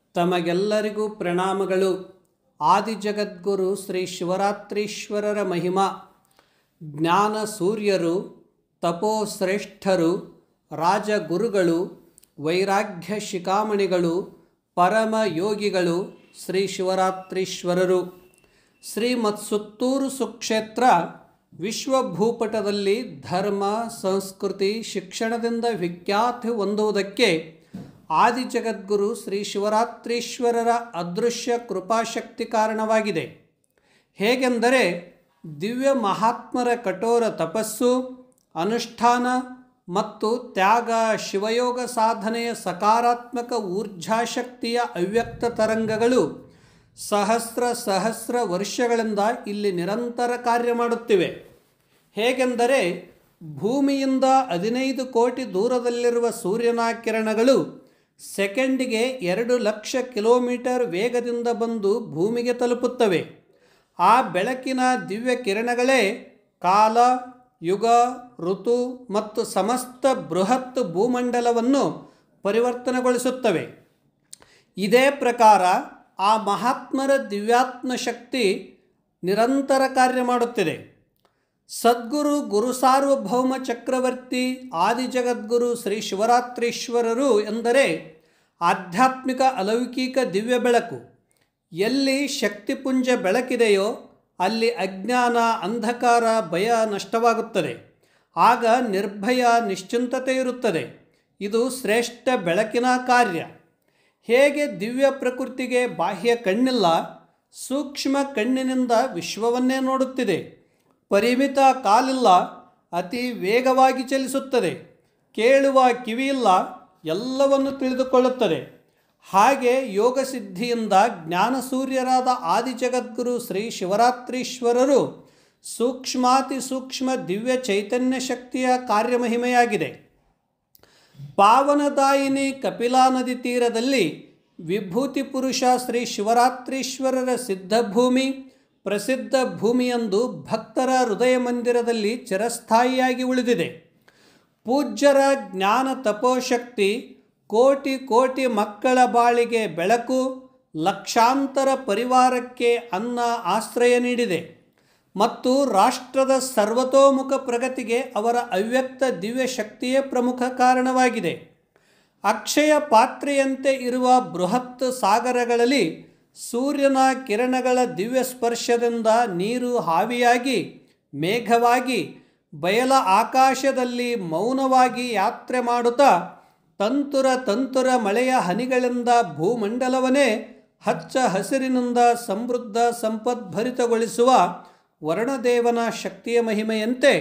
ತಮಗೆಲ್ಲರಿಗೂ ಪ್ರಣಾಮಗಳು. ಆದಿಜಗದ್ಗುರು ಶ್ರೀ ಶಿವರಾತ್ರೀಶ್ವರರ ಮಹಿಮಾ. ಜ್ಞಾನ ಸೂರ್ಯರು, ತಪೋಶ್ರೇಷ್ಠರು, ರಾಜಗುರುಗಳು, ವೈರಾಗ್ಯ ಶಿಖಾಮಣಿಗಳು, ಪರಮ ಯೋಗಿಗಳು ಶ್ರೀ ಶಿವರಾತ್ರೀಶ್ವರರು. ಶ್ರೀಮತ್ಸುತ್ತೂರು ಸುಕ್ಷೇತ್ರ ವಿಶ್ವಭೂಪಟದಲ್ಲಿ ಧರ್ಮ, ಸಂಸ್ಕೃತಿ, ಶಿಕ್ಷಣದಿಂದ ವಿಖ್ಯಾತಿ ಹೊಂದುವುದಕ್ಕೆ ಆದಿಜಗದ್ಗುರು ಶ್ರೀ ಶಿವರಾತ್ರೀಶ್ವರರ ಅದೃಶ್ಯ ಕೃಪಾಶಕ್ತಿ ಕಾರಣವಾಗಿದೆ. ಹೇಗೆಂದರೆ ದಿವ್ಯ ಮಹಾತ್ಮರ ಕಠೋರ ತಪಸ್ಸು, ಅನುಷ್ಠಾನ ಮತ್ತು ತ್ಯಾಗ, ಶಿವಯೋಗ ಸಾಧನೆಯ ಸಕಾರಾತ್ಮಕ ಊರ್ಜಾಶಕ್ತಿಯ ಅವ್ಯಕ್ತ ತರಂಗಗಳು ಸಹಸ್ರ ವರ್ಷಗಳಿಂದ ಇಲ್ಲಿ ನಿರಂತರ ಕಾರ್ಯ ಮಾಡುತ್ತಿವೆ. ಹೇಗೆಂದರೆ ಭೂಮಿಯಿಂದ 15 ಕೋಟಿ ದೂರದಲ್ಲಿರುವ ಸೂರ್ಯನ ಕಿರಣಗಳು ಸೆಕೆಂಡಿಗೆ 2 ಲಕ್ಷ ಕಿಲೋಮೀಟರ್ ವೇಗದಿಂದ ಬಂದು ಭೂಮಿಗೆ ತಲುಪುತ್ತವೆ. ಆ ಬೆಳಕಿನ ದಿವ್ಯ ಕಿರಣಗಳೇ ಕಾಲ, ಯುಗ, ಋತು ಮತ್ತು ಸಮಸ್ತ ಬೃಹತ್ ಭೂಮಂಡಲವನ್ನು ಪರಿವರ್ತನೆಗೊಳಿಸುತ್ತವೆ. ಇದೇ ಪ್ರಕಾರ ಆ ಮಹಾತ್ಮರ ದಿವ್ಯಾತ್ಮ ಶಕ್ತಿ ನಿರಂತರ ಕಾರ್ಯ ಮಾಡುತ್ತಿದೆ. ಸದ್ಗುರು ಗುರು ಸಾರ್ವಭೌಮ ಚಕ್ರವರ್ತಿ ಆದಿಜಗದ್ಗುರು ಶ್ರೀ ಶಿವರಾತ್ರೀಶ್ವರರು ಎಂದರೆ ಆಧ್ಯಾತ್ಮಿಕ ಅಲೌಕಿಕ ದಿವ್ಯ ಬೆಳಕು. ಎಲ್ಲಿ ಶಕ್ತಿಪುಂಜ ಬೆಳಕಿದೆಯೋ ಅಲ್ಲಿ ಅಜ್ಞಾನ, ಅಂಧಕಾರ, ಭಯ ನಷ್ಟವಾಗುತ್ತದೆ. ಆಗ ನಿರ್ಭಯ, ನಿಶ್ಚಿಂತತೆ ಇರುತ್ತದೆ. ಇದು ಶ್ರೇಷ್ಠ ಬೆಳಕಿನ ಕಾರ್ಯ. ಹೇಗೆ ದಿವ್ಯ ಪ್ರಕೃತಿಗೆ ಬಾಹ್ಯ ಕಣ್ಣಿಲ್ಲ, ಸೂಕ್ಷ್ಮ ಕಣ್ಣಿನಿಂದ ವಿಶ್ವವನ್ನೇ ನೋಡುತ್ತಿದೆ. ಪರಿಮಿತ ಕಾಲಿಲ್ಲ, ಅತಿ ವೇಗವಾಗಿ ಚಲಿಸುತ್ತದೆ. ಕೇಳುವ ಕಿವಿಯಿಲ್ಲ, ಎಲ್ಲವನ್ನು ತಿಳಿದುಕೊಳ್ಳುತ್ತದೆ. ಹಾಗೆ ಯೋಗ ಸಿದ್ಧಿಯಿಂದ ಜ್ಞಾನಸೂರ್ಯರಾದ ಆದಿಜಗದ್ಗುರು ಶ್ರೀ ಶಿವರಾತ್ರೀಶ್ವರರು ಸೂಕ್ಷ್ಮಾತಿ ಸೂಕ್ಷ್ಮ ದಿವ್ಯ ಚೈತನ್ಯ ಶಕ್ತಿಯ ಕಾರ್ಯಮಹಿಮೆಯಾಗಿದೆ. ಪಾವನದಾಯಿನಿ ಕಪಿಲಾ ನದಿ ತೀರದಲ್ಲಿ ವಿಭೂತಿ ಪುರುಷ ಶ್ರೀ ಶಿವರಾತ್ರೀಶ್ವರರ ಸಿದ್ಧಭೂಮಿ, ಪ್ರಸಿದ್ಧ ಭೂಮಿಯೊಂದು ಭಕ್ತರ ಹೃದಯ ಮಂದಿರದಲ್ಲಿ ಚಿರಸ್ಥಾಯಿಯಾಗಿ ಉಳಿದಿದೆ. ಪೂಜ್ಯರ ಜ್ಞಾನ ತಪೋಶಕ್ತಿ ಕೋಟಿ ಕೋಟಿ ಮಕ್ಕಳ ಬಾಳಿಗೆ ಬೆಳಕು, ಲಕ್ಷಾಂತರ ಪರಿವಾರಕ್ಕೆ ಅನ್ನ, ಆಶ್ರಯ ನೀಡಿದೆ ಮತ್ತು ರಾಷ್ಟ್ರದ ಸರ್ವತೋಮುಖ ಪ್ರಗತಿಗೆ ಅವರ ಅವ್ಯಕ್ತ ದಿವ್ಯ ಶಕ್ತಿಯೇ ಪ್ರಮುಖ ಕಾರಣವಾಗಿದೆ. ಅಕ್ಷಯ ಪಾತ್ರೆಯಂತೆ ಇರುವ ಬೃಹತ್ ಸಾಗರಗಳಲ್ಲಿ ಸೂರ್ಯನ ಕಿರಣಗಳ ದಿವ್ಯ ಸ್ಪರ್ಶದಿಂದ ನೀರು ಹಾವಿಯಾಗಿ, ಮೇಘವಾಗಿ, ಬಯಲ ಆಕಾಶದಲ್ಲಿ ಮೌನವಾಗಿ ಯಾತ್ರೆ ಮಾಡುತ್ತಾ ತಂತುರ ಮಳೆಯ ಹನಿಗಳಿಂದ ಭೂಮಂಡಲವನ್ನೇ ಹಚ್ಚ ಹಸಿರಿನಿಂದ ಸಮೃದ್ಧ ಸಂಪದ್ಭರಿತಗೊಳಿಸುವ ವರುಣದೇವನ ಶಕ್ತಿಯ ಮಹಿಮೆಯಂತೆ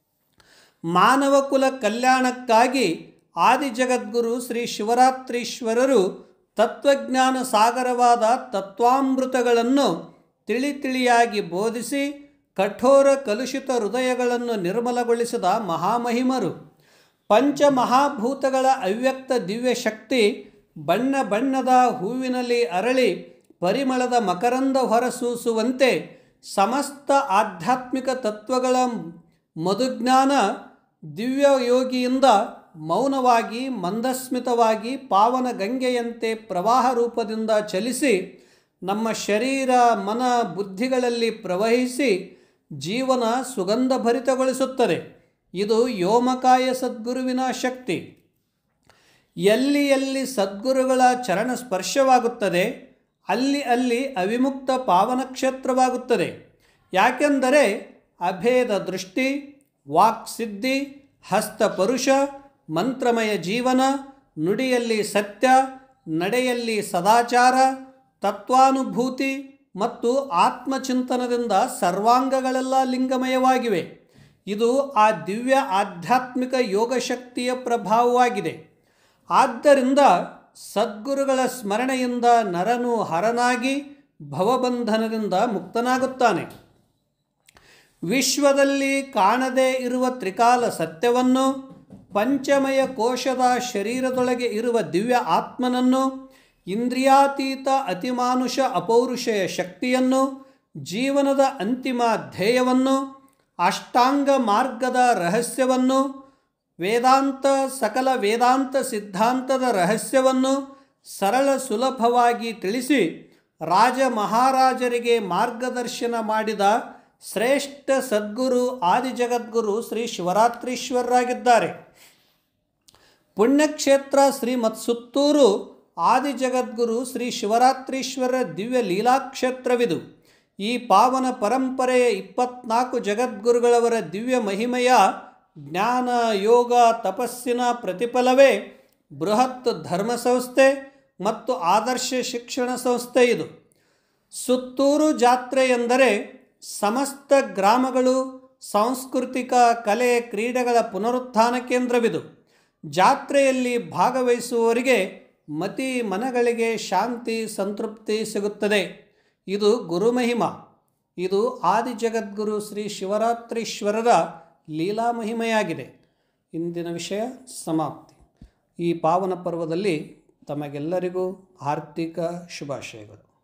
ಮಾನವ ಕುಲ ಕಲ್ಯಾಣಕ್ಕಾಗಿ ಆದಿಜಗದ್ಗುರು ಶ್ರೀ ಶಿವರಾತ್ರೀಶ್ವರರು ತತ್ವಜ್ಞಾನ ಸಾಗರವಾದ ತತ್ವಾಮೃತಗಳನ್ನು ತಿಳಿಯಾಗಿ ಬೋಧಿಸಿ ಕಠೋರ ಕಲುಷಿತ ಹೃದಯಗಳನ್ನು ನಿರ್ಮಲಗೊಳಿಸಿದ ಮಹಾಮಹಿಮರು. ಪಂಚಮಹಾಭೂತಗಳ ಅವ್ಯಕ್ತ ದಿವ್ಯ ಶಕ್ತಿ ಬಣ್ಣ ಬಣ್ಣದ ಹೂವಿನಲ್ಲಿ ಅರಳಿ ಪರಿಮಳದ ಮಕರಂದ ಹೊರಸೂಸುವಂತೆ ಸಮಸ್ತ ಆಧ್ಯಾತ್ಮಿಕ ತತ್ವಗಳ ಮಧುಜ್ಞಾನ ದಿವ್ಯ ಯೋಗಿಯಿಂದ ಮೌನವಾಗಿ, ಮಂದಸ್ಮಿತವಾಗಿ, ಪಾವನ ಗಂಗೆಯಂತೆ ಪ್ರವಾಹ ರೂಪದಿಂದ ಚಲಿಸಿ ನಮ್ಮ ಶರೀರ, ಮನ, ಬುದ್ಧಿಗಳಲ್ಲಿ ಪ್ರವಹಿಸಿ ಜೀವನ ಸುಗಂಧಭರಿತಗೊಳಿಸುತ್ತದೆ. ಇದು ವ್ಯೋಮಕಾಯ ಸದ್ಗುರುವಿನ ಶಕ್ತಿ. ಎಲ್ಲಿ ಎಲ್ಲಿ ಸದ್ಗುರುಗಳ ಚರಣ ಸ್ಪರ್ಶವಾಗುತ್ತದೆ ಅಲ್ಲಿ ಅವಿಮುಕ್ತ ಪಾವನ ಕ್ಷೇತ್ರವಾಗುತ್ತದೆ. ಯಾಕೆಂದರೆ ಅಭೇದ ದೃಷ್ಟಿ, ವಾಕ್ಸಿದ್ಧಿ, ಹಸ್ತಪರುಷ, ಮಂತ್ರಮಯ ಜೀವನ, ನುಡಿಯಲ್ಲಿ ಸತ್ಯ, ನಡೆಯಲ್ಲಿ ಸದಾಚಾರ, ತತ್ವಾನುಭೂತಿ ಮತ್ತು ಆತ್ಮಚಿಂತನದಿಂದ ಸರ್ವಾಂಗಗಳೆಲ್ಲ ಲಿಂಗಮಯವಾಗಿವೆ. ಇದು ಆ ದಿವ್ಯ ಆಧ್ಯಾತ್ಮಿಕ ಯೋಗಶಕ್ತಿಯ ಪ್ರಭಾವವಾಗಿದೆ. ಆದ್ದರಿಂದ ಸದ್ಗುರುಗಳ ಸ್ಮರಣೆಯಿಂದ ನರನು ಹರನಾಗಿ ಭವಬಂಧನದಿಂದ ಮುಕ್ತನಾಗುತ್ತಾನೆ. ವಿಶ್ವದಲ್ಲಿ ಕಾಣದೇ ಇರುವ ತ್ರಿಕಾಲ ಸತ್ಯವನ್ನು, ಪಂಚಮಯ ಕೋಶದ ಶರೀರದೊಳಗೆ ಇರುವ ದಿವ್ಯ ಆತ್ಮನನ್ನು, ಇಂದ್ರಿಯಾತೀತ ಅತಿಮಾನುಷ ಅಪೌರುಷಯ ಶಕ್ತಿಯನ್ನು, ಜೀವನದ ಅಂತಿಮ ಧ್ಯೇಯವನ್ನು, ಅಷ್ಟಾಂಗ ಮಾರ್ಗದ ರಹಸ್ಯವನ್ನು, ವೇದಾಂತ ಸಕಲ ವೇದಾಂತ ಸಿದ್ಧಾಂತದ ರಹಸ್ಯವನ್ನು, ಸರಳ ಸುಲಭವಾಗಿ ತಿಳಿಸಿ ರಾಜ ಮಹಾರಾಜರಿಗೆ ಮಾರ್ಗದರ್ಶನ ಮಾಡಿದ ಶ್ರೇಷ್ಠ ಸದ್ಗುರು ಆದಿಜಗದ್ಗುರು ಶ್ರೀ ಶಿವರಾತ್ರೀಶ್ವರರಾಗಿದ್ದಾರೆ. ಪುಣ್ಯಕ್ಷೇತ್ರ ಶ್ರೀಮತ್ ಸುತ್ತೂರು ಆದಿಜಗದ್ಗುರು ಶ್ರೀ ಶಿವರಾತ್ರೀಶ್ವರರ ದಿವ್ಯ ಲೀಲಾಕ್ಷೇತ್ರವಿದು. ಈ ಪಾವನ ಪರಂಪರೆಯ 24 ಜಗದ್ಗುರುಗಳವರ ದಿವ್ಯ ಮಹಿಮೆಯ ಜ್ಞಾನ ಯೋಗ ತಪಸ್ಸಿನ ಪ್ರತಿಫಲವೇ ಬೃಹತ್ ಧರ್ಮ ಸಂಸ್ಥೆ ಮತ್ತು ಆದರ್ಶ ಶಿಕ್ಷಣ ಸಂಸ್ಥೆ ಇದು. ಸುತ್ತೂರು ಜಾತ್ರೆ ಎಂದರೆ ಸಮಸ್ತ ಗ್ರಾಮಗಳು ಸಾಂಸ್ಕೃತಿಕ ಕಲೆ ಕ್ರೀಡೆಗಳ ಪುನರುತ್ಥಾನ ಕೇಂದ್ರವಿದು. ಜಾತ್ರೆಯಲ್ಲಿ ಭಾಗವಹಿಸುವವರಿಗೆ ಮತಿ ಮನಗಳಿಗೆ ಶಾಂತಿ ಸಂತೃಪ್ತಿ ಸಿಗುತ್ತದೆ. ಇದು ಗುರುಮಹಿಮಾ. ಇದು ಆದಿಜಗದ್ಗುರು ಶ್ರೀ ಶಿವರಾತ್ರೀಶ್ವರರ ಲೀಲಾ ಮಹಿಮೆಯಾಗಿದೆ. ಇಂದಿನ ವಿಷಯ ಸಮಾಪ್ತಿ. ಈ ಪಾವನ ಪರ್ವದಲ್ಲಿ ತಮಗೆಲ್ಲರಿಗೂ ಆರ್ಥಿಕ ಶುಭಾಶಯಗಳು.